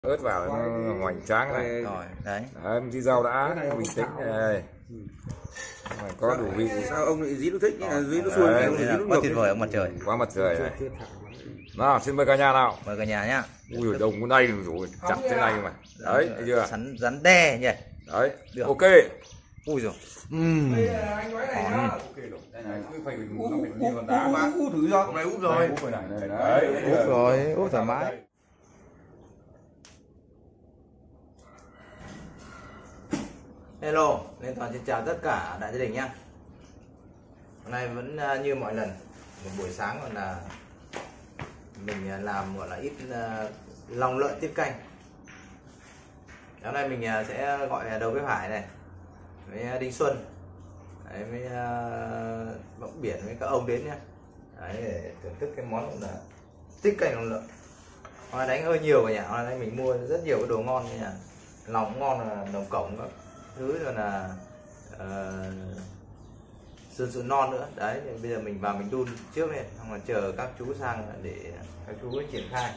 ớt vào nó hoành tráng này. Rồi, đấy. Đấy, tí rau đã bình tĩnh này. Có đủ vị. Sao ông lại dí nó thích dí nó xuôi Quá tuyệt vời ông mặt trời. Quá mặt trời này. Nào, xin mời cả nhà nào. Mời cả nhà nhá. Ui đông cái này rồi, chặt thế này mà. Đấy, thấy chưa? Rắn đe nhỉ. Đấy, được. Ok. Ui rồi. Anh nói này nhá. úp thử cho. Hôm nay úp rồi. Úp rồi, úp thoải mái. Hello, Lê Toàn xin chào tất cả đại gia đình nhá. Hôm nay vẫn như mọi lần, một buổi sáng còn là mình làm gọi là ít lòng lợn tiết canh. Hôm nay mình sẽ gọi đầu bếp Hải này với Đinh Xuân, đấy, với Bỗng Biển với các ông đến nhá. Đấy, để thưởng thức cái món là tiết canh lòng lợn. Hôm nay đánh hơi nhiều cả nhà, hôm nay mình mua rất nhiều cái đồ ngon như là lòng ngon, là đồng cổng các thứ, rồi là sườn non nữa. Đấy, bây giờ mình vào mình đun trước này, xong rồi chờ các chú sang để các chú ấy triển khai.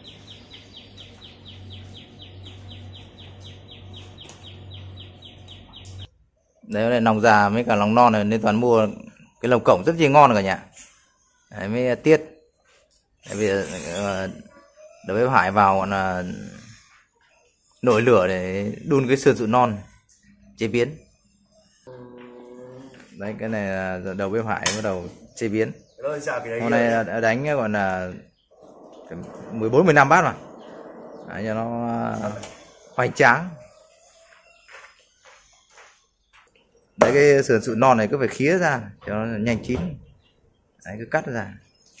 Đấy là lòng già với cả lòng non này nên Toàn mua cái lồng cổng rất chi ngon cả nhà. Đấy, mới tiết. Đấy, bây giờ đầu bếp Hải vào gọi là nổi lửa để đun cái sườn non chế biến. Đấy, cái này là đầu bếp Hải bắt đầu chế biến. Hôm nay đánh gọi là 14-15 bát mà. Đấy, cho nó hoành tráng. Đấy, cái sườn non này cứ phải khía ra cho nó nhanh chín. Đấy, cứ cắt ra.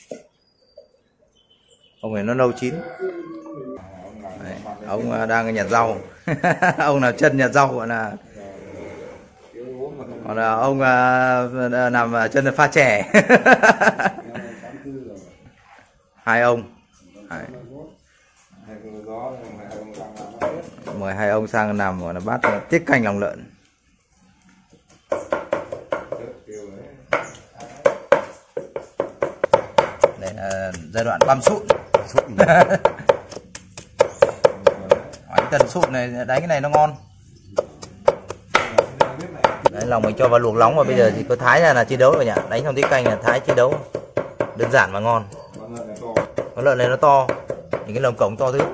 Không phải nó lâu chín. Đấy, ông đang nhặt rau. Ông nào chân nhặt rau gọi là, còn là ông nằm chân pha chè. Hai ông. Đấy. Mời hai ông sang nằm gọi là bát tiết canh lòng lợn. Đây là giai đoạn băm sụn. Đánh tần sụn này, đánh cái này nó ngon. Đấy, lòng mình cho vào luộc nóng và bây giờ thì có thái ra là chiến đấu rồi nhỉ. Đánh xong tiết canh là thái chiến đấu. Đơn giản mà ngon. Con lợn này nó to, những cái lồng cổng to thứ.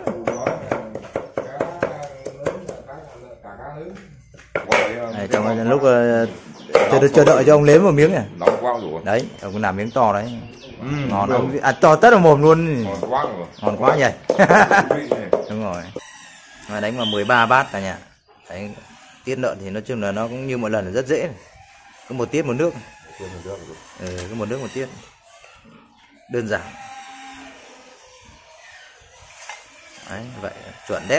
Này, trong lúc chờ đợi cho ông nếm một miếng này. Đấy, ông làm miếng to đấy. Ngon ông to tất vào mồm luôn. Ngon quá nhỉ. Đúng rồi. Mà đánh vào 13 bát cả nhà. Đấy, tiết lợn thì nói chung là nó cũng như mọi lần là rất dễ. Có một tiết một nước. Có một nước một tiết. Đơn giản. Đấy, vậy chuẩn đét.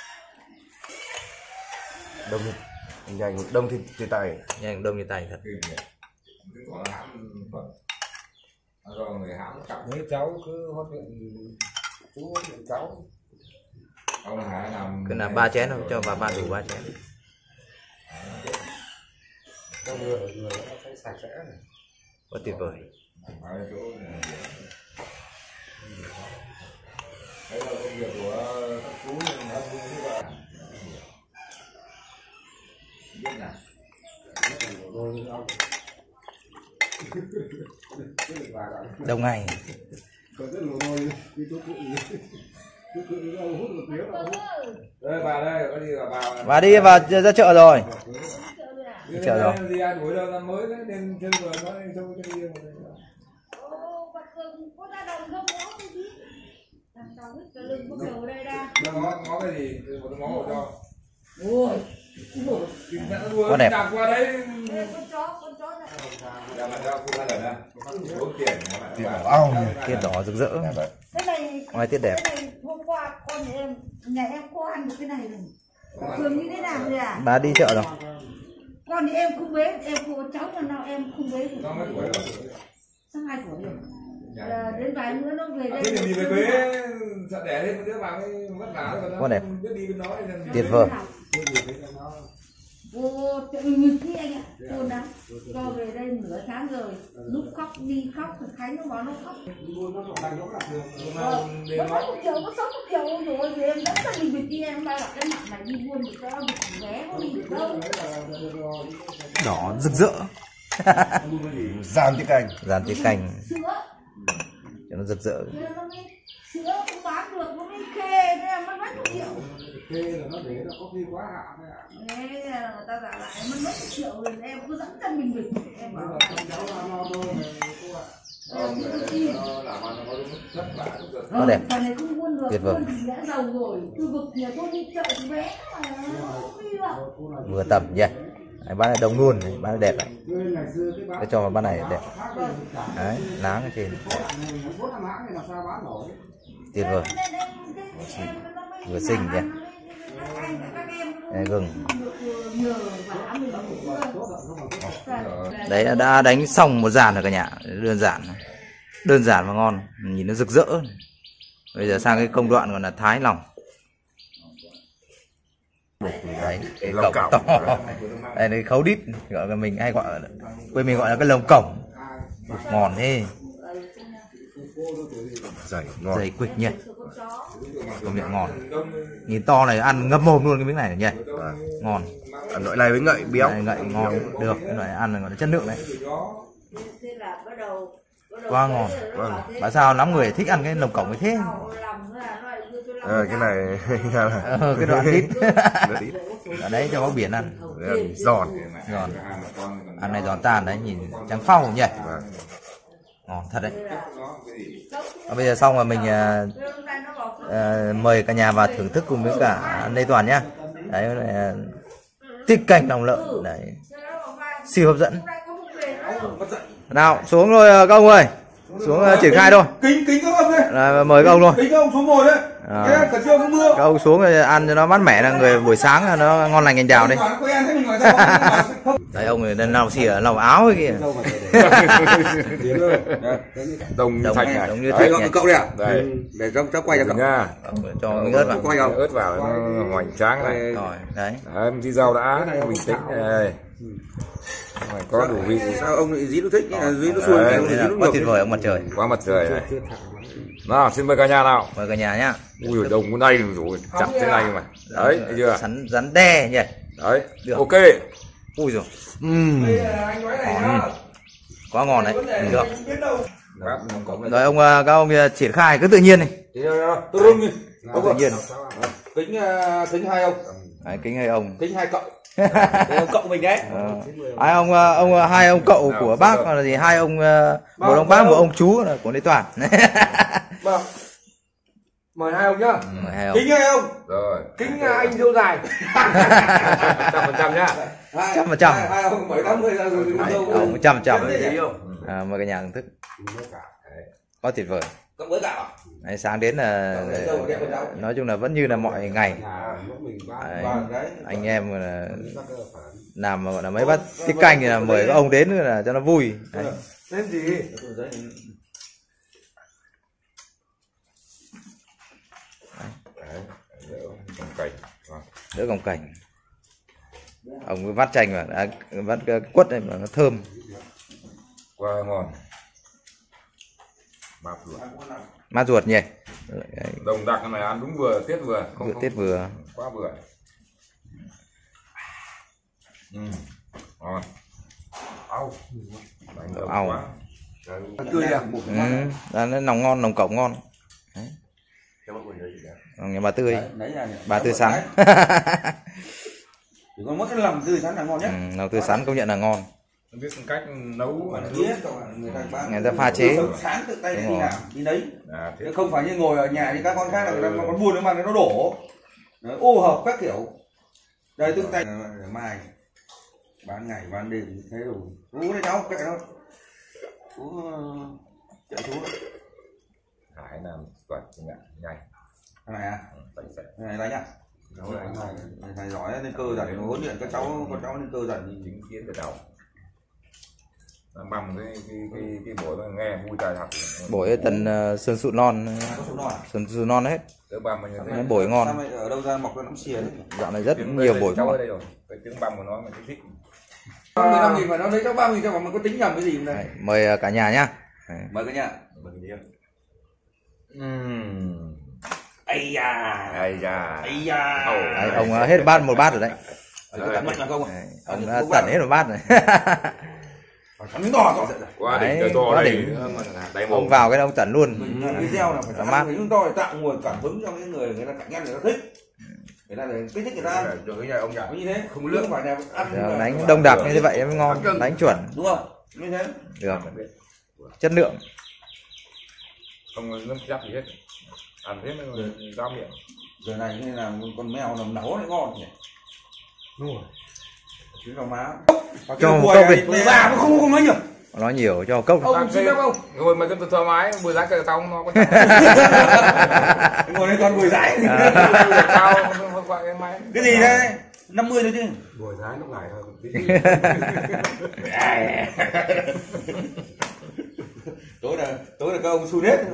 Đông nhanh, đông thì tay. Nhanh đông như tay thật. Mấy cháu cứ hót miệng cháu. Cứ là 3 chén thôi, cho vào 3 đủ 3 chén. Quá tuyệt vời. Đông ngày. Bà đi vào ra chợ rồi. Đi chợ rồi. Có đẹp. Tiết đỏ rực rỡ. Ngoài tiết đẹp. Hôm qua nhà em có ăn được cái này rồi. Thường như thế nào rồi à? Bà đi chợ rồi. Con thì em không bế, em không có cháu nào em không bế được. Sang 2 tuổi rồi. Đến vài nữa nó về đây. Thế thì về quê sợ đẻ thêm đứa vào cái vất vả rồi. Quá đẹp. Tuyệt vời. Cô như thế anh ạ, cô lắm. Cho về đây nửa tháng rồi, lúc khóc đi khóc thì Khánh nó bảo nó khóc. Nó mất 1 triệu, có 6 triệu rồi thì em đánh cho mình việc kia em bay vào cái mặt này đi buôn thì cho bị vé có đi được đâu. Đỏ rực rỡ. Dàn tiết canh. Dàn tiết canh Sữa. cho nó rực rỡ. Sữa không bán được nó mới kê nên mất 1 triệu. Kê là nó để nó có khi quá hạn đấy ạ. Thế là người ta bảo lại mất 1 triệu rồi em cứ dẫn chân mình việc em bảo là Cháu làm lo thôi cô ạ. Nó đẹp. Phần này không buôn được, Tuyệt vời. buôn thì đã giàu rồi. Tôi vực nhà tôi đi chợ thì vé mà không đi được. Vừa tầm nhỉ. Đấy, bán này đông luôn, bán này đẹp này. Ngày xưa cái bán Để cho vào bán này đẹp. Đấy, láng ở trên. 4-5 hãng này làm sao bán nổi. Tuyệt vời. Vừa xinh nhỉ. Đây, gừng. Đấy đã đánh xong một dàn rồi cả nhà. Đơn giản và ngon, nhìn nó rực rỡ. Bây giờ sang cái công đoạn gọi là thái lòng. Đấy, cái Lòng cổng cổng. to. Đây là khấu đít, gọi là mình hay gọi quê mình gọi là cái lồng cổng. Ngon thế. Dày ngon. Dày quịch nhỉ. Công nhận ngon. Nhìn to này ăn ngập mồm luôn cái miếng này nhỉ. Ngon. Loại này với ngậy béo. Này ngậy ngon được, cái loại ăn này gọi là chất lượng đấy. Quá ngon. Tại sao lắm người thích ăn cái lồng cổng như thế? Cái này Cái đoạn đít. Ở đấy cho có biển ăn. giòn. Giòn. Ăn này giòn tan đấy, nhìn trắng phau nhỉ. Ngon thật đấy. Bây giờ xong rồi mình mời cả nhà vào thưởng thức cùng với cả Lê Toàn nhá. Đấy là tiết canh lòng lợn đấy, siêu hấp dẫn. Nào xuống rồi các ông ơi, xuống triển khai thôi. Kính các ông đây. Mời các ông luôn. Kính các ông xuống ngồi đấy. Cẩn trưa không mưa. Các ông xuống rồi ăn cho nó mát mẻ, là người buổi sáng nó ngon lành cành đào đi. Đấy ông này lau xì ở lau áo ấy kìa. Đồng thạch này. Đồng như thạch nhỉ. Cậu đây ạ. Đây. Để cháu quay cho cậu nha. Cho miếng ớt vào. Quay ớt vào nó hoành tráng này. Rồi đấy. Đấy, tí rau đã bình tĩnh đây. Mày có đủ vị. Sao ông lại dí nó thích dí nó Đấy, xuôi quá tuyệt vời ông mặt trời. Quá mặt trời này. Nào xin mời cả nhà nào. Mời cả nhà nhá. Ui đồng cái này rồi chặt thế này mà. Đấy thấy chưa? Rắn đe nhỉ. Đấy. Được. Ok. Ui rồi. Quá ngon đấy. Được. Rồi ông các ông triển khai cứ tự nhiên đi. Tôi rung đi. Tự nhiên. Kính hai ông. Đấy, kính hai ông. Kính hai cậu. Ông cậu mình đấy. Hai ông cậu của bác là gì? Hai ông, một ông bác một ông chú là của Lê Toàn. Mời hai ông nhá. Mời hai ông. Kính hai ông. Rồi. Kính anh dâu dài. 100% nhá. 100%. Hai ông 7-80 ra rồi. Ông 100%. Mời cả nhà thưởng thức. Quá tuyệt vời. Cộng với gạo. Đấy, sáng đến là nói chung là vẫn như là mọi ngày. Đấy, anh em là làm mà gọi là mấy bát tiết canh thì là mời các ông đến là cho nó vui. Đấy. Tên gì? Đỡ còng cảnh. Ông vắt chanh mà vắt quất này mà nó thơm. Quá ngon. Mát ruột nhỉ. Đồng đặc này ăn đúng vừa, tiết vừa, không tiết vừa. Quá vừa. Ngon. Au. Au. Tươi à? Nó nòng ngon, nòng cổng ngon. Đấy. Nhà bà Tươi. Bà Tươi sắn. Chỉ còn mất cái lòng tươi sắn là ngon nhất. Lòng tươi sắn công nhận là ngon. Biết cách nấu Người ta pha chế. Sáng tự tay đi làm, đi đấy. Không phải như ngồi ở nhà như các con khác là người ta còn buồn mà nó đổ. Ô hợp các kiểu. Đây tự tay mai bán ngày bán đêm thế rồi. Ú đây cháu kệ thôi. Ú chạy chú. Hải làm toàn nhanh. Cái này à? Cái này đây nhá. Thầy giỏi nên cơ dần huấn luyện các cháu lên cơ dần chính kiến từ đầu. bằng cái buổi mà nghe vui tai thật. Bổi tần sơn sụn non, sơn non hết. Tớ băm mà như thế. Bổi ngon. Ở đâu ra mọc ra nắm xìa đấy. Dạo này rất nhiều bổi cháu ngon. ở đây rồi. Cái tiếng băm của nó mà thích. 15.000 mà nó lấy cháu 30.000 cho mà có tính nhầm cái gì không đây? Mời cả nhà nhá. Mời cả nhà. Ây da. Ây da. Ây da. Đấy, ông hết một bát rồi đấy. Có tận mạch là không à? Ông đã tận hết một bát rồi. Phải miếng to rồi. Quá Đấy, đỉnh, to quá đây. đỉnh. Đầy Ông vào cái ông tận luôn. Video là phải ăn miếng to để tạo nguồn cảm hứng cho những người ta cạnh ăn người ta thích. Người ta để kích thích người ta ăn. Được cái nhà ông nhà. Như thế, không lương phải là ăn. Đánh đông đặc như vậy mới ngon, đánh chuẩn. Đúng không? Như thế. Được. Chất lượng. Không nó chắc gì hết. Ăn thế mới ra miệng. Giờ này như là con mèo làm nấu lại ngon nhỉ. Đúng rồi. Chứ là má. Cho một cốc đi. Bà nó không nói nhiều. Nói nhiều cho cốc. Ông xin phép không? Ngồi mà cứ thoải mái, bùi giá cờ tao nó có Ngồi đây con bùi rãi. Cái gì đây? 50 thôi chứ. Bùi rãi lúc này thôi. Tối là các ông xu nết.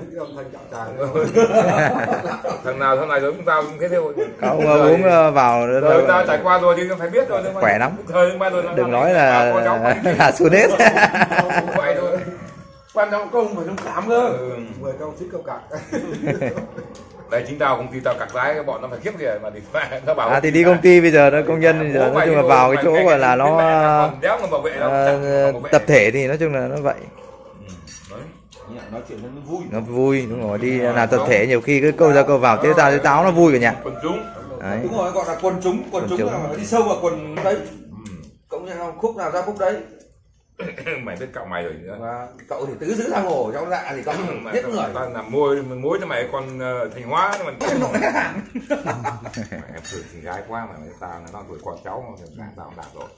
Thằng nào thằng này giống tao cũng thế thôi. Các ông uống vào Rồi tao trải qua rồi thì phải biết rồi. Khỏe lắm. Đừng nói là xu nết. Vậy thôi. Quan trọng công phải thông cảm cơ. Mời các ông thích câu cặc. Đây chính tao công ty tao cặc lái bọn nó phải khiếp kìa mà nó bảo. Thì đi công ty bây giờ nó công nhân bây giờ nói chung là vào cái chỗ gọi là nó tập thể thì nói chung là nó vậy. Nói chuyện nó vui. Nó vui đúng rồi, đi làm tập thể nhiều khi cứ câu ra câu vào thế tao nó vui cả nhà. Quần chúng. Đấy. Đúng rồi, gọi là quần chúng là đi sâu vào quần đấy. Cộng như khúc nào ra khúc đấy. Mày biết cậu mày rồi nữa. Và cậu thì tứ xứ tha hồ trong dạ thì cậu biết người. Tao làm mối cho mày con Thanh Hóa mà. Em thử thì gái quá mà tao nó tuổi con cháu mà tao đạt rồi.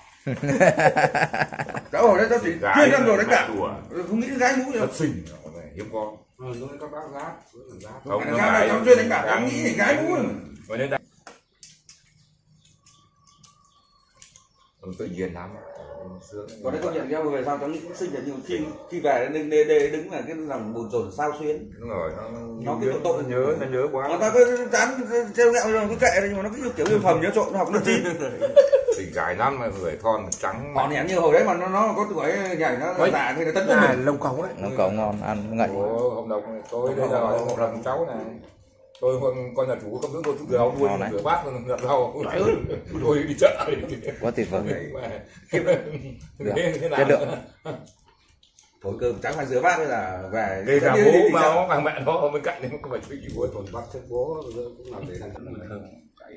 Cháu hồi đấy cháu chỉ chuyên ăn đồ đánh cả. Không nghĩ gái mũi đâu. Rất xinh, hiếm con. Rồi các bác giá. Không, cháu chuyên đánh cả, cháu nghĩ thì gái mũi. Rồi đến đây. Tự nhiên lắm. Còn đấy công nhận nhau về sao cháu nghĩ cũng xinh là nhưng khi về đứng là cái lòng buồn chồn sao xuyến. Đúng rồi, nó cái tội nó nhớ quá. Nó ta cứ dán treo gẹo rồi cứ kệ nhưng mà nó cứ kiểu yêu phẩm nhớ trộn nó học nó chi. Tình gái lắm mà người thon trắng. Còn ném như hồi đấy mà nó có tuổi nhảy nó già thì nó tấn công mình. Lông cống đấy. Lông cống ngon ăn ngậy. Hôm đầu tôi đây là một lần cháu này. Tôi con nhà chủ công tôi rửa áo buôn rửa bát rửa rau tôi đi chợ Quá tuyệt vời. Chất lượng. Thổi cơm trắng phải rửa bát đây là về đây là bố mà nó bằng mẹ nó ở bên cạnh nên không phải chịu gì Thổi bắt chết bố cũng làm để làm rất là thơm.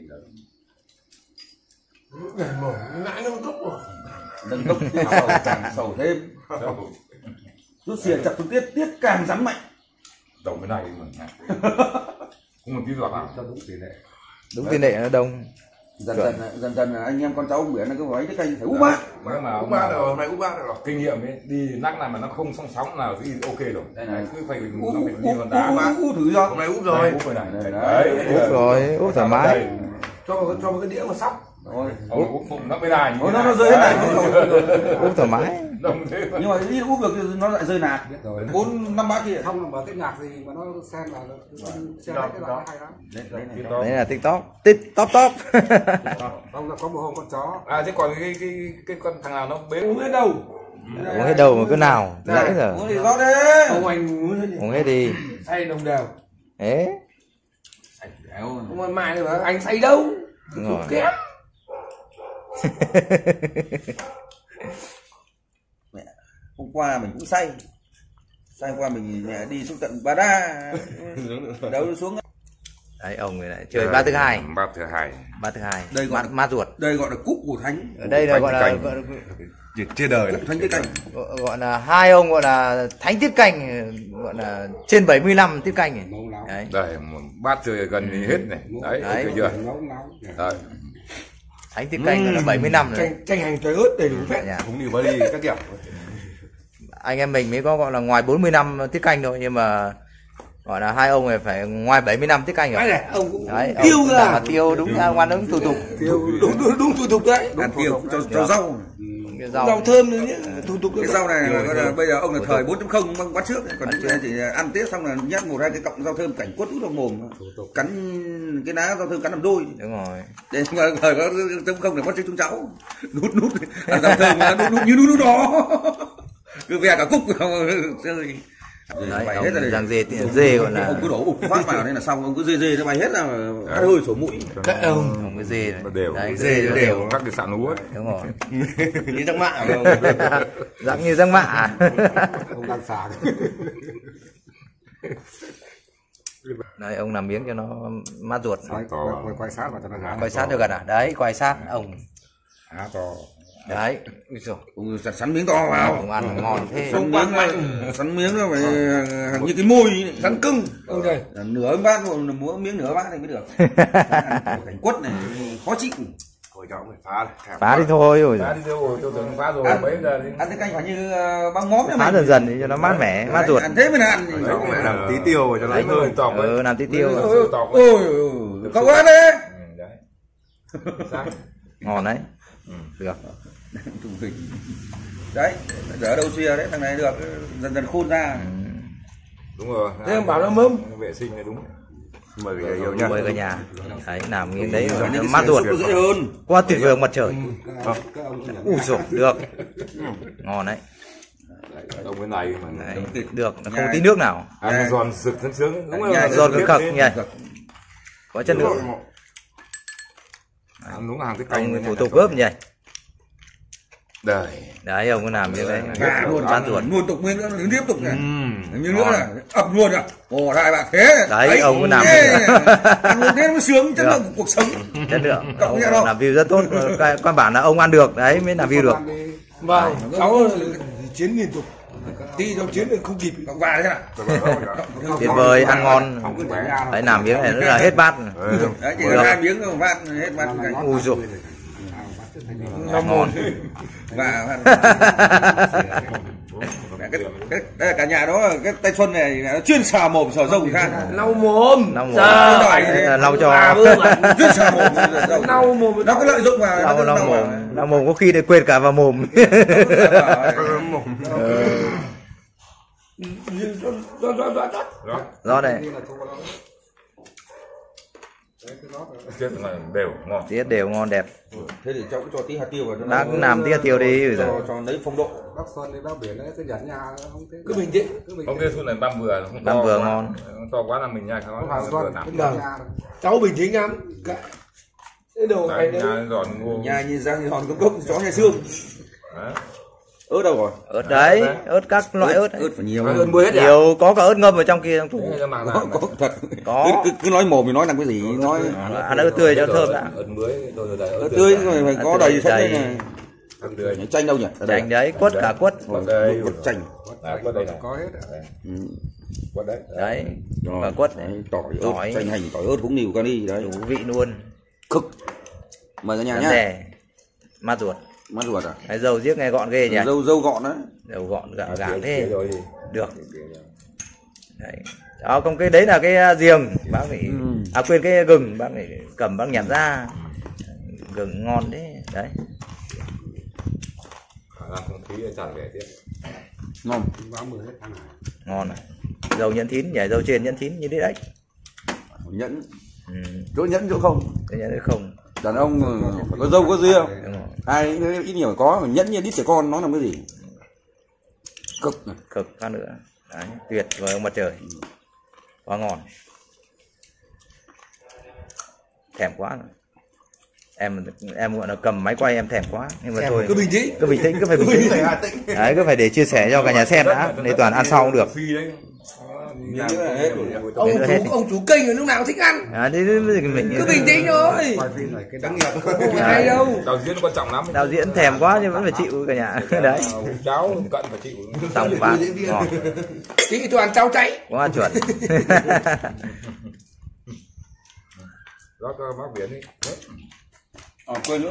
Để mở nãy nâng cốc rồi. Nâng cốc càng sầu thêm. Rút xìa chặt xuống tiết càng rắn mạnh. Tổng cái này mà không một tí giọt nào. Cho đúng tỷ lệ. Đúng tỷ lệ nó đông. Dần dần anh em con cháu biển nó cứ nói cái canh phải úp bát. Úp bát rồi, hôm nay úp bát rồi. Kinh nghiệm ấy, đi nắc này mà nó không song sóng nào thì ok rồi. Đây này cứ phải nó phải đi con đá. Úp thử cho. Hôm nay úp rồi. Úp rồi này. Úp rồi, úp thoải mái. Cho một cái đĩa mà sóc. Rồi. Úp phụng nó mới đài. Nó rơi hết này. Úp thoải mái. Nhưng mà đi úp được nó lại rơi nạt. 4-5 bát kia. Không mà cái nhạc gì mà nó xem là nó xem cái đoạn hay lắm. Đấy là TikTok. Không là có một hôm con chó. À chứ còn cái con thằng nào nó bế Uống hết đâu. Uống hết đâu mà cứ nào nãy giờ. Uống thì rót đi. Ông anh Uống hết đi. say đồng đều. Thế. Không mai nữa anh say đâu. Đúng rồi. Kém. Hôm qua mình cũng say qua mình đi xuống tận Bà Đa đâu xuống. Đấy ông này lại chơi bát thứ hai. Bát thứ hai. Đây gọi mát ruột. Đây gọi là cúc của thánh. Ở đây là gọi là Chia đời thánh tiết canh. Gọi là hai ông gọi là thánh tiết canh, gọi là trên 75 tiết canh này. Đấy. Đây một bát chơi gần như hết này. Đấy, thấy chưa? Đấy. Thánh tiết canh gọi là 70 năm rồi. Chanh hành trái ớt đầy đủ phép. Cũng đi vào đi các kiểu. Anh em mình mới có gọi là ngoài 40 năm tiết canh thôi, nhưng mà gọi là hai ông này phải ngoài 70 năm tiết canh rồi. Này, ông cũng đấy, tiêu ra tiêu đúng ra ngoan đúng thủ tục. Tiêu đúng thủ tục đấy. Ăn tiêu cho rau. cái rau thơm nữa nhé, thủ tục cái rau này là bây giờ ông là thời 4.0 bắt trước, còn những chỉ ăn Tết xong là nhét một hai cái cọng rau thơm cảnh quất út vào mồm, cắn cái lá rau thơm cắn làm đôi. Đúng rồi. Để thời có 4.0 để bắt chước chúng cháu nút rau thơm nút như nút đó, cứ về cả cúc chơi. Đấy, ông hết răng dê gọi là ông cứ đổ ụp phát vào nên là xong, ông cứ dê nó bay hết ra hát hơi sổ mũi. Ông cái dê này. Đều. Đấy, dê đều các cái sạn lúa. Đúng rồi. như răng mạ Dạng như răng mạ. Không ăn sáng. Đấy, ông làm miếng cho nó mát ruột. Quay sát vào cho nó rán. Quay sát được gần à? Đấy, quay sát ông. Há to. Đấy, ui giời, Ông sắn miếng to vào. ông ăn ngon thế. Sắn miếng nó phải như cái môi rắn cưng. Ok. Nửa bát múa miếng nửa bát thì mới được. Cảnh quất này khó chịu. Thôi cháu phải phá này. Phá đi thôi rồi. Phá đi thôi, tôi tưởng phá rồi mấy giờ đi. Ăn cái canh phải như băng móm đấy. Phá dần dần đi cho nó mát mẻ, mát ruột. Ăn thế mới là ăn. Đấy cũng phải làm tí tiêu vào cho nó hơi tỏng. Làm tí tiêu. Ôi không ăn đấy. Đấy. Ngon đấy. Được. Đấy, ở đâu xìa đấy, thằng này được dần dần khôn ra. Đúng rồi. Thế em bảo nó mâm. Vệ sinh này đúng. Mời người yêu nha. Mời cả nhà. Đấy, làm miếng đấy nó mát ruột. Dễ hơn. Quá tuyệt vời mặt trời. Ui giời, được. Ngon đấy. Ông cái này mà. Đấy, được, nó không tí nước nào. Ăn giòn sực thân sướng. Đúng rồi. Giòn cực cực nhỉ. Có chất lượng. Ăn đúng là hàng cái canh. Ông thủ tục gớp nhỉ. Đời. Đấy, ông có làm như thế. Luôn mát ruột. luôn tục nguyên nữa, tiếp tục này. Như nữa là ập luôn à. Ồ đại bạn thế. Đấy, ông có làm ăn luôn thế mới sướng chất lượng của cuộc sống. Chất lượng. Ông làm view rất tốt. Căn bản là ông ăn được, đấy mới làm view được. Vâng, cháu chiến liên tục. Đi trong chiến không kịp. Cộng vài thế nào. Tuyệt vời, ăn ngon. Đấy, làm miếng này rất là hết bát. Đấy, chỉ có 2 miếng thôi, bát hết bát canh. Ui dồi. Nó ngon. Và đây là cả nhà đó, cái tay Xuân này nó chuyên xào mồm xào râu khác. Lau mồm. Lau cho. Chuyên xào mồm râu. Lau mồm. Nó có lợi dụng mà. Lau mồm có khi để quên cả vào mồm. Đó này. Chết là đều ngon. Tiết đều ngon đẹp. Thế thì cháu cứ cho tí hạt tiêu vào cho Bác làm tí hạt tiêu đi rồi. cho lấy phong độ. Bác Xuân đi bác biển đấy cứ dẫn nhà không thế. Cứ bình tĩnh. Không cái xuân này băm vừa. Băm vừa ngon. To quá là mình nhai không. Vâng. Cháu bình tĩnh lắm. Cái đồ này đấy. Giòn ngô. Nhà nhìn răng giòn cốc chó nhà xương. Ớt đâu rồi? Ớt đấy, ớt các loại ớt. Ớt phải nhiều. Nhiều, có cả ớt ngâm ở trong kia trong tủ. Có thật. Có. Cứ nói mồm thì nói làm cái gì? Nói ăn ớt tươi cho thơm đã. ớt tươi rồi phải có đầy sách này. Chanh đâu nhỉ? Chanh đấy, quất cả quất. Quất chanh. Quất đây này. Có hết. Quất đấy. Đấy. Và quất này. Tỏi, chanh hành, tỏi ớt cũng nhiều cani đấy. Đủ vị luôn. Cực. Mời cả nhà nhá. Mát ruột. Mát ruột à? Cái dầu giết nghe gọn ghê nhỉ? Dâu gọn đấy. Dầu gọn gàng thế. Được. Đấy. Đó, còn cái đấy là cái giềng bác phải quên cái gừng bác phải cầm bác nhặt ra. Gừng ngon đấy. Đấy. Làm không khí chẳng để tiếp. Ngon. Ngon này. Dầu nhẫn thín nhỉ, dầu trên nhẫn thín như thế đấy. Nhẫn. Chỗ nhẫn chỗ không. Cái nhẫn không. Đàn ông có dâu có ria. Ai ít nhiều có, mà nhẫn như đít trẻ con nó làm cái gì? Cực. Cực phát nữa. Đấy, tuyệt vời ông mặt trời. Quá ngon. Thèm quá rồi. Em gọi là cầm máy quay em thèm quá, nhưng mà thôi cứ bình tĩnh, cứ phải bình tĩnh. Đấy, cứ phải để chia sẻ cho cả nhà xem đã, nên toàn ăn sau cũng được. Ông chủ kênh lúc nào thích ăn. Mình cứ bình tĩnh thôi. Không hay đâu. Đạo diễn quan trọng lắm. Đạo diễn thèm quá nhưng vẫn phải chịu cả nhà. Đấy. Cháu cận phải chịu. Xong bát ngon. Chị toàn cháu cháy. Quá chuẩn. Rót bác biển đi. Quên nữa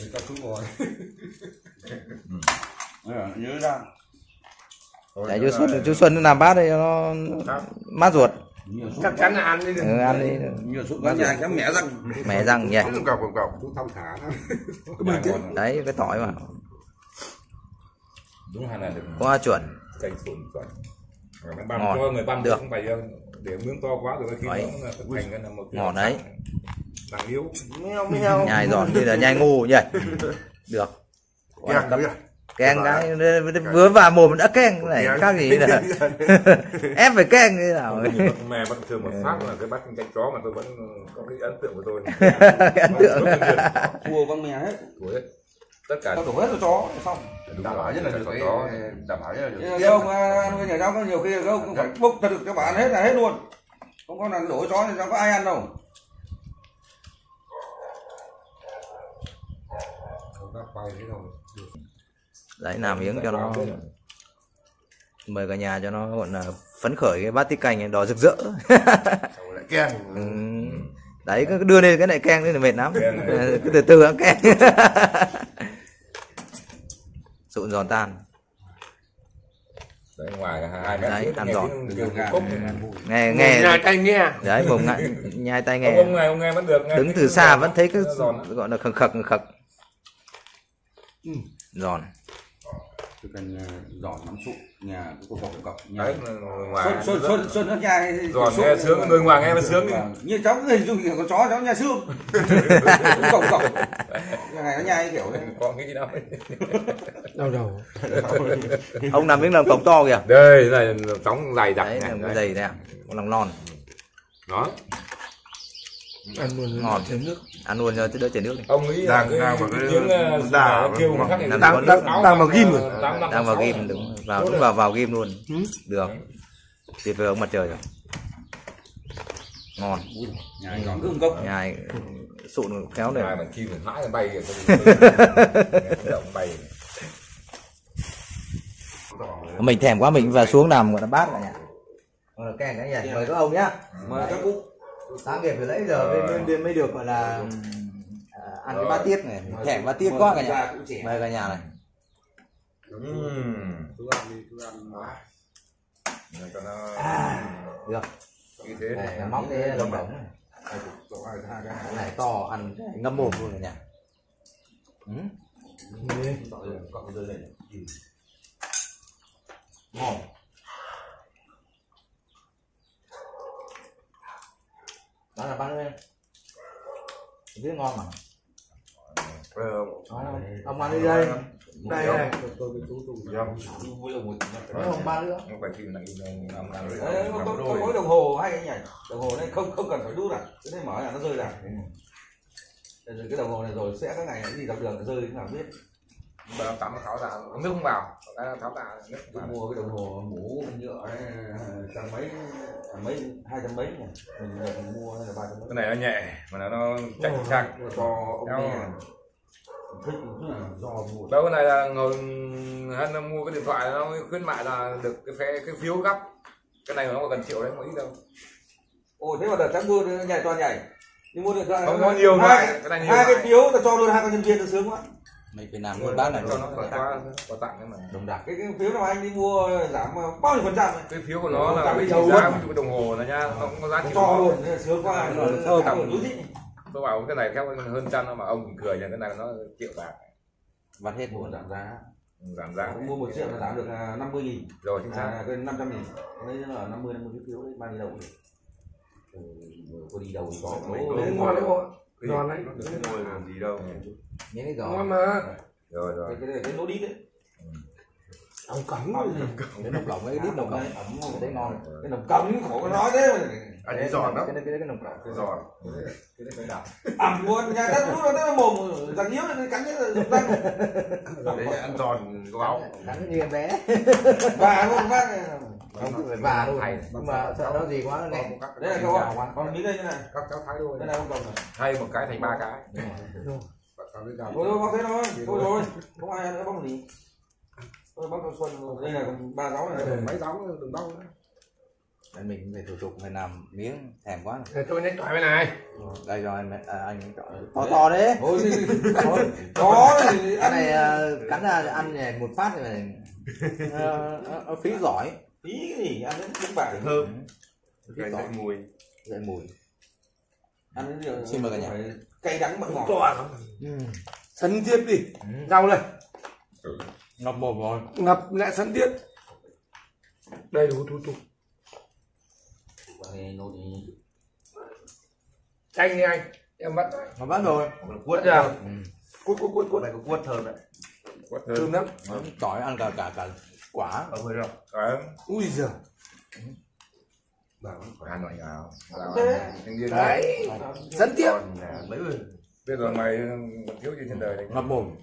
không? Nhớ ra. Đấy, chú Xuân làm bát đây cho nó mát ruột. Chắc chắn là ăn đi. Ăn đi. Nhiều sụn quá nhà mẻ răng. Mẻ răng nhỉ. Cọc. Chú thông thả. Đấy, cái tỏi mà. đúng là được quá chuẩn. cây chuẩn. Băm Ngon. cho người băm Được. không phải để miếng to quá rồi khi Đấy. nó thành cái là một Ngon đấy. Đằng yếu. Nhai giòn như là nhai ngu nhỉ. Được. Keng cái vừa vào mồm đã keng này khác gì nữa. Ép phải keng như nào. Mẹ vẫn thường một phát là cái bát canh chó mà tôi vẫn có cái ấn tượng của tôi. Ấn tượng. Cua con mè hết. Tất cả Tao đổ hết cho chó xong. đảm bảo nhất là được chó, đảm bảo nhất là được. Cái ông ăn với nhà cháu có nhiều khi là ông phải bốc thật được cho bạn hết là hết luôn. Không có là đổ chó thì chẳng có ai ăn đâu. Đấy làm miếng cho nó, mời cả nhà cho nó gọi là phấn khởi cái bát tiết canh này, đỏ rực rỡ. Đấy cứ đưa lên cái này keng lên là mệt lắm. Cứ từ từ ăn keng. Sụn giòn tan. Đấy, ngoài 2 mét Đấy, ăn giòn. nghe Nhai tay nghe. Đấy mồm nhai tay nghe. Ông nghe vẫn được. Đứng từ xa vẫn thấy cái gọi là khậc khậc. Giòn. Tôi cần giòn nắm sụn nhà có cọc đấy ngoài xuân nó nhai giòn nghe sướng, người ngoài nghe nó sướng. Như cháu cứ hình dung con chó cháu nhai xương. Cọc ngày nó nhai kiểu đấy. Có cái gì đâu. Đau đầu. Ông làm miếng làm cổng to kìa. Đây này chóng dày đặc đấy, này. cái dày này, con lòng non. Đó. Ăn luôn Ngon. chén nước. Ăn luôn cho đỡ chảy nước đi. Ông nghĩ là cái tiếng kêu mà khác này đang vào ghim rồi. Đang vào ghim đúng vào ghim luôn. Được. Tuyệt vời ông mặt trời rồi. Ngon. Nhai giòn cứ cốc. Nhai sụn khéo này. mà chim hãi bay kìa. Động bay. Mình thèm quá mình vào xuống làm gọi là bát lại nhỉ. Còn là keng cái nhỉ. Mời các ông nhá. Mời các cụ. Sáng nghiệp từ nãy giờ bên mới được gọi là ăn cái bát tiết này, thèm bát tiết quá cả nhà. Mời cả nhà này. Được. Như thế Này móc cái lồng đống này. Cái này to ăn ngâm mồm luôn cả nhà. Ngon. Đó là bán lên. Biết ngon mà. Ông ăn đi đây. Đây này. Ông ba nữa. Không phải chim này Có mỗi đồng hồ hay cái nhỉ? Đồng hồ này không cần phải đút à? Cái này mở là nó rơi ra. Rồi cái đồng hồ này rồi sẽ các ngày đi dọc đường nó rơi thế nào biết. Bà tắm tháo ra, nước không vào. Tháo ra nước không vào. Mua cái đồng hồ mũ nhựa ấy, trăm mấy 200 mấy nhỉ? Mình mua hay là 300 mấy? Cái này nó nhẹ mà nó chạy chắc. Cho ông nghe thích do mua. Đâu cái này là ngồi hắn mua cái điện thoại nó khuyến mại là được cái phiếu gấp. Cái này nó có gần triệu đấy, không ít đâu. Ồ thế mà đợt chắc mua nhảy toàn nhảy. đi mua điện thoại không có nhiều hai cái phiếu ta cho luôn 2 con nhân viên là sướng quá. Mình phải làm luôn bác này cho nó có tặng cái mà đồng đặc. Cái phiếu nào anh đi mua giảm bao nhiêu %? Cái phiếu của nó là cái giá của đồng hồ là nha, nó không có giá trị cho luôn sướng quá. Tôi bảo cái này khác hơn trăm mà ông cười nha, cái này nó triệu bạc. Vắt hết luôn giảm giá. Giảm giá. Mua 1 triệu là giảm được 50.000. Rồi chính xác. Cái 500.000. Đấy là 50 cái phiếu đấy mang đi đâu được. Có đi đâu có đúng ngon đấy bộ. Giòn đấy. Ngồi làm gì đâu. Nhớ cái giò. Ngon mà. Rồi. Cái nỗ đít đấy. Ông cắn cái nồng lỏng cái đít nồng lỏng thấy ngon. Cái nồng cấm khổ có nói thế. Anh ấy giòn lắm. Cái nồng lỏng. Cái giòn. Cái đấy phải đảo. Ẩm luôn, nhà ta lúc nó mồm răng yếu nó cắn hết rồi răng. Đấy là ăn giòn có báo. Cắn như em bé. Và luôn bác này. Không phải và luôn. Nhưng mà sợ nó gì quá nó nghe. Đây là câu ạ. Còn miếng đây như này. Các cháu thái luôn. Đây là không cầm này. Thay một cái thành 3 cái. Thôi bác thế thôi. Thôi rồi. Không ai ăn nữa bác gì. Thôi bác con Xuân đây là 3 giáo này. Mấy giáo đừng đau nữa. Nên mình phải thủ tục phải làm miếng thèm quá rồi. Tôi nhét tỏi bên này. Đây rồi anh chọn to đấy. Có thì cái này cắn ra ăn này một phát này phí giỏi. Phí cái gì ăn đến cũng bạc thơm. Dậy mùi. Dậy mùi. Ăn đến xin mời cả nhà. Cay đắng mặn ngọt. To lắm. Sân tiếp đi. Rau đây. Ngập một rồi. Ngập lại sẵn tiết. Đầy đủ thủ tục. Chanh đi anh. Em bắt. Nó bắt rồi. Quất ra. Quất. Này có quất thơm đấy. Quất Thơm lắm. Tỏi ăn cả quả. Ở hơi rồi. Ui giời. Hà Nội nào? Đấy. Dẫn tiếp. Bây giờ mày còn thiếu gì trên đời này? Ngập mồm.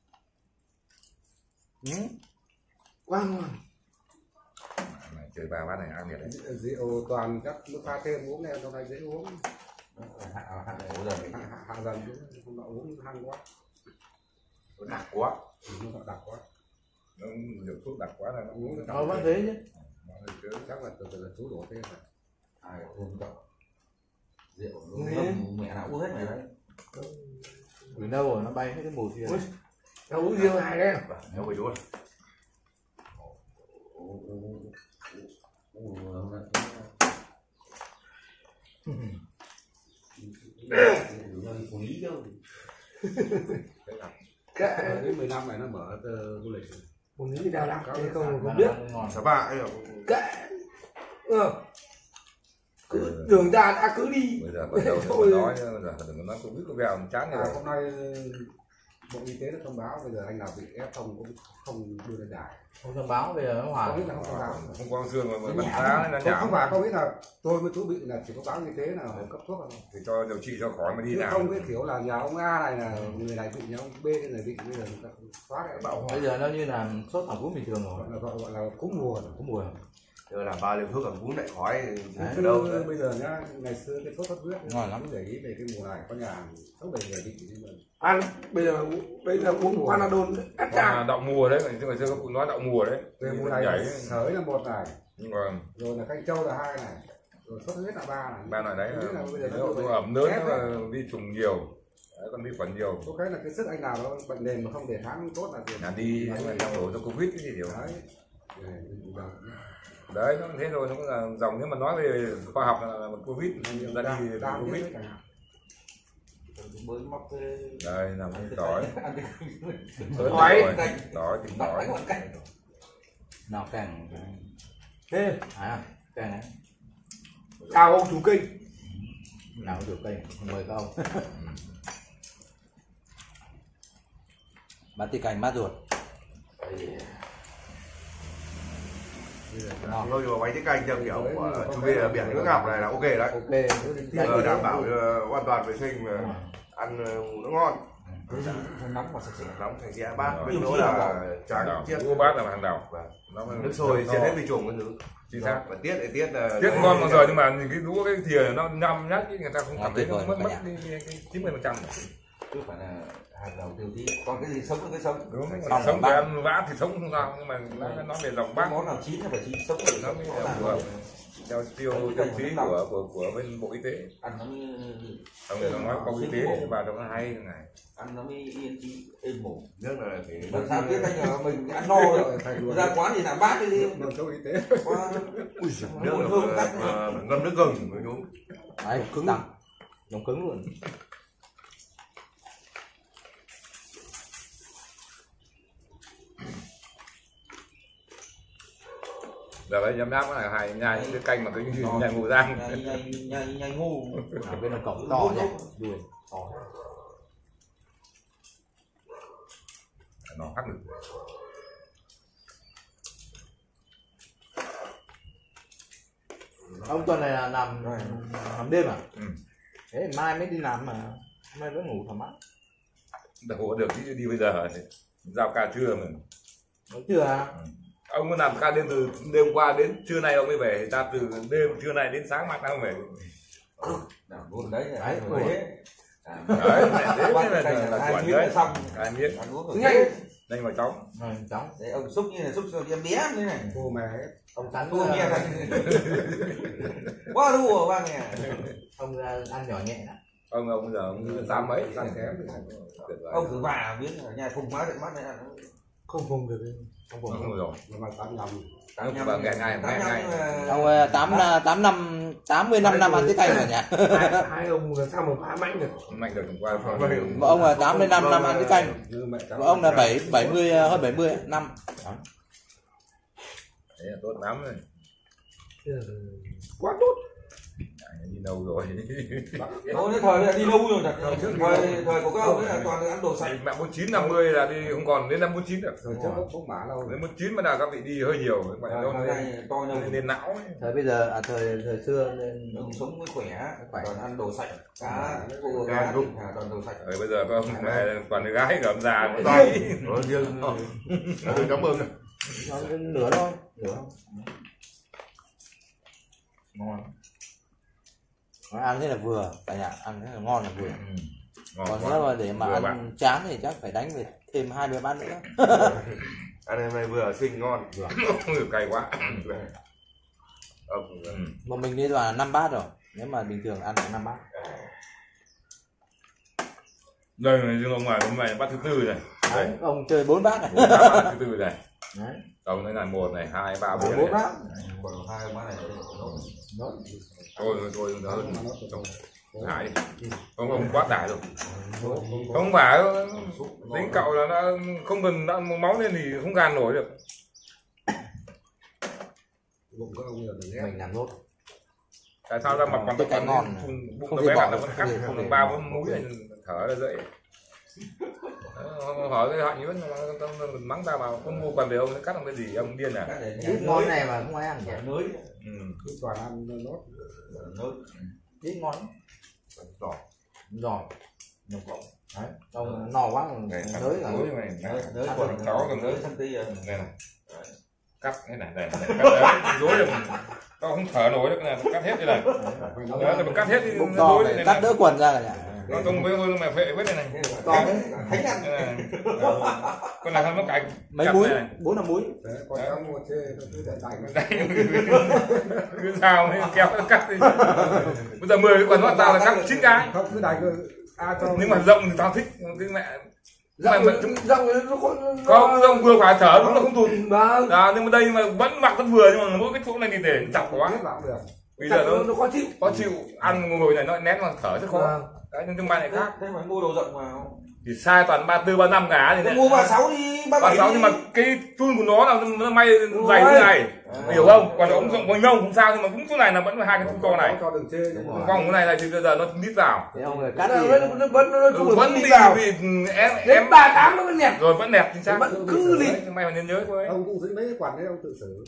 Quá ngon. Mày chơi ba bát này ăn được đấy. Rượu toàn các nước pha thêm uống này trong này dễ uống. Hạ dần không đã uống hăng quá. Nó đặc quá. Nó đặc quá. Nó được thuốc đặc quá là nó uống Nó vẫn thế chứ. Chắc là từ chú đổ thêm rồi. Ai uống cậu. Rượu mẹ nào uống hết mày đấy. Vì đâu rồi nó bay hết cái mùi kia. Nó uống riêng này đấy. Nếu phải chú ơi. Đến 10 năm này nó mở du lịch. Một nghĩ đào lắm cái không biết. Sao bà ấy rồi. Kệ. Cứ đường ra đã cứ đi. Bây giờ bắt đầu thôi nói nữa, bây giờ đừng có nói Covid có vào chán này rồi. Hôm nay Bộ Y tế đã thông báo bây giờ anh nào bị F cũng không đưa lên đài. Không thông báo bây giờ nó hòa. Không biết là không thông báo. Không quang xương mà bắn phá nó nhảm. Không phải không biết là tôi với chú bị là chỉ có báo y tế là cấp thuốc thôi. Thì cho điều trị cho khỏi mà đi nào. Không cái kiểu là nhà ông A này là người này bị, nhà ông B này bị, bây giờ người ta xóa lại bảo. Bây giờ nó như là sốt cảm cúm bình thường rồi. Gọi là cúm mùa. Cúm mùa. Giờ làm 3 liều thuốc cảm cúm lại khỏi Chứ đâu bây giờ nhá, ngày xưa cái sốt xuất huyết ngon lắm. để ý về cái mùa này có nhà sống đầy người bị nhưng mà Ăn bây giờ uống Panadol cắt ra. Đậu mùa đấy, ngày xưa các cụ nói đậu mùa đấy. về mùa này sởi là một này, Vâng. rồi là canh trâu là 2 này, rồi sốt huyết là 3 này. Ba loại đấy là bây giờ nếu độ ẩm lớn là vi trùng nhiều, đấy, còn vi khuẩn nhiều. có cái là cái sức anh nào nó bệnh nền mà không để kháng tốt là Là đi trong đổ cho Covid cái gì điều đấy. Đấy nó thế rồi, nó cũng là dòng, nếu mà nói về khoa học là một Covid ra đi Covid. mới móc Đây là cái tỏi. Tỏi thịt tỏi. Nào càng. Thế càng này. chào ông chủ kênh. Nào chủ kênh mời các ông. Bát tí canh bát ruột. thôi vào bánh tiết canh theo kiểu chu vi là biển nước ngọc này là ok đấy. Ok. Đảm bảo hoàn toàn vệ sinh mà ăn nó ngon. Nóng và sạch sẽ. Nóng thành ra bát bên đó là tráng chiết. Mua bát là hàng đầu. Nước sôi diệt hết vi trùng cái thứ. Chính xác. Và tiết là Tiết ngon bao giờ nhưng mà nhìn cái đũa cái thìa nó nhăm nhát chứ người ta không cảm thấy nó mất đi 90%. chứ phải là hàng đầu tiêu chí. Còn cái gì sống là cái sống. Đúng, sống thì ăn vã thì sống không sao, nhưng mà nó về dòng bát món nào chín là phải chín sống thì nó mới phù hợp theo tiêu chí của bên Bộ Y tế. Ăn nó mới Ông để nó nói Bộ Y tế và nó hay này. ăn nó mới yên trí êm mồm. Nước là phải Làm sao biết anh là mình ăn no rồi ra quán thì làm bát cái gì Đường sâu y tế. nước là ngâm nước gừng mới đúng. đấy cứng đắng giống cứng luôn. Giờ đây nhấm nháp cái này hay nhai cái canh mà cái nhai ngủ rang. Nhai ngu. Bên là cổng to nhỉ. Đuôi to. Nó hắt được. Ông tuần này là làm đêm à? Ừ. Thế mai mới đi làm mà mai vẫn ngủ thoải mái. Được chứ đi bây giờ thì giao ca trưa mà. Vẫn chưa à? Ông muốn làm ca đêm từ đêm qua đến trưa nay ông mới về, ta từ đêm trưa nay đến sáng mai ông về. Làm luôn đấy. Đấy, Đấy, thế là chuẩn đấy. Cái miếng nhanh mà chóng. Chóng. Đấy, ông xúc như này xúc cho em bé như này. Cô mẹ Ông chắn Cô nghe này. Quá đùa ba nghe. ông ăn nhỏ nhẹ đã. Ông giờ ông dám mấy? dám kém. Ông thử bà biết ở nhà phùng má được mắt này Không vùng được. Không được rồi. Nhưng mà 85. Vâng, ngày Ông 85 năm ăn tiết canh rồi nhỉ? Hai ông làm sao mà phá mạnh được. Mạnh được qua Vợ ông là 85 năm ăn tiết canh. Vợ ông là 70 hơn 70 năm. Đấy là tốt lắm rồi. Quá tốt. Đi đâu rồi. Thôi thời này đi lâu rồi thật. Thời của các ông ấy là toàn ăn đồ sạch. Mẹ 49 50 là đi không còn đến năm 49 được. Rồi trước không bả đâu. Đến 49 mà là các vị đi hơi nhiều, các bạn đâu to nên não. Thời bây giờ thời xưa nên ông sống mới khỏe, toàn ăn đồ sạch. Cá, toàn đồ sạch. Bây giờ có toàn gái gầm già Tôi cảm ơn. nửa thôi, nửa. Ngon. Ăn thế là vừa, cả nhà ăn thế là ngon là vừa. Còn nếu mà để mà ăn chán thì chắc phải đánh về thêm 2 bát nữa. Ăn hôm nay vừa xinh ngon. Cay quá. Một mình đi là 5 bát rồi. Nếu mà bình thường ăn được 5 bát. Đây này riêng ông này bát thứ tư này. Đấy, ông chơi 4 bát này. 4 bát thứ tư này. Đấy. Tổng này là 1 này, 2 3 4 4 bát. Còn 2 bát này thôi hơn hại không quá tải rồi, không phải tính cậu là nó không cần đã máu lên thì không gàn nổi được. Mình làm nốt. Tại sao ra mặt còn cái canh ngon bụng nó bé bạn nó vẫn cắt không được 3 4 múi này thở là dậy. Hỏi cái họ như vẫn mắng ta mà không mua quần về ông cắt làm cái gì ông điên à? Ít món này mà không ai ăn nhỉ? Nới. Cứ toàn ăn nốt. Ít món. Giỏi. Đấy, ông no quá nới rồi. Nới còn cháu còn nới thân tí này này. Cắt cái này này, cắt rối được. Tao không thở nổi được này, cắt hết đây này. Đó là cắt hết đi. Bụng to này cắt đỡ quần ra rồi nhỉ? Nó không với tôi mà phệ vết này. To đấy, thánh ăn. Con này nó cạnh mấy múi, 4 5 múi. Còn cháu mua chê nó cứ để tay. Cứ sao mới kéo nó cắt đi. Bây giờ 10 cái quần nó tao là cắt 9 cái. Không cứ đánh nhưng mà rộng thì tao thích cái mẹ rộng không rộng vừa phải thở nó không tụt nhưng mà đây mà vẫn mặc vẫn vừa nhưng mà mỗi cái chỗ này thì để chặt quá bây giờ nó khó chịu ăn ngồi này nó nén mà thở rất khó đấy nhưng mà lại khác. Thế phải mua đồ rộng vào thì sai toàn 34 35 cả thì mua 36 đi 36 nhưng mà cái chun của nó là nó may dày như này hiểu không, còn ống rộng quanh không sao nhưng mà cũng chỗ này là vẫn là 2 cái co này cong cái này thì bây giờ nó đít vào thế ông người cắt thì vẫn đi vào vì em 38 nó vẫn đẹp rồi vẫn đẹp chính xác vẫn cứ đi mày mà nên nhớ thôi ông cũng giữ mấy cái quản đấy ông tự xử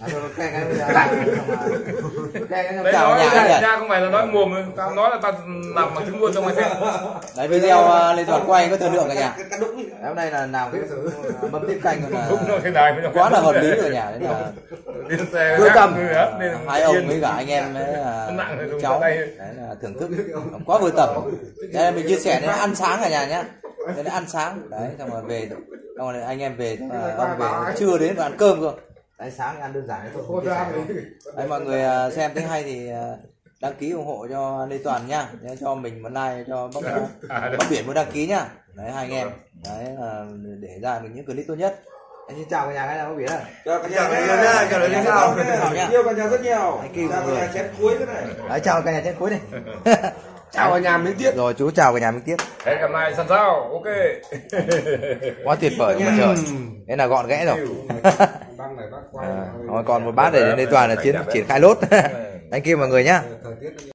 đấy nói ra không phải là nói mồm tao nói là tao làm mà chứng luôn cho mày xem. Đấy video lên toàn quay có thời lượng cả nhà. Hôm nay là nào bấm tiếp canh rồi là quá là hợp lý rồi nhà. Đấy là bữa tầm hai ông với cả anh em với cháu đấy là thưởng thức quá vừa tầm. Đây là mình chia sẻ đến ăn sáng cả nhà nhá. Đến ăn sáng đấy xong rồi về xong rồi anh em về ông về trưa đến và ăn cơm cơ. Đấy sáng ăn đơn giản thôi. Đấy mọi người xem thấy hay thì đăng ký ủng hộ cho Lê Toàn nhá, cho mình một like cho Bóc Biển một đăng ký nhá. Đấy hai anh em đấy là để ra được những clip tốt nhất. Anh xin chào cả nhà, cái nào Bóc Biển à? Chào cả nhà, chào đến sau. Yêu cả nhà rất nhiều. Chào cả nhà chén cuối cái này. Đấy chào cả nhà chén cuối này. Chào cả nhà miếng tiếp. Rồi chú chào cả nhà miếng tiếp. Hẹn gặp lại sẵn sao, ok. Quá tuyệt vời mà trời. Đây là gọn ghẽ rồi. Rồi còn một bát để Lê Toàn là triển khai lốt. Anh kêu mọi người nhá.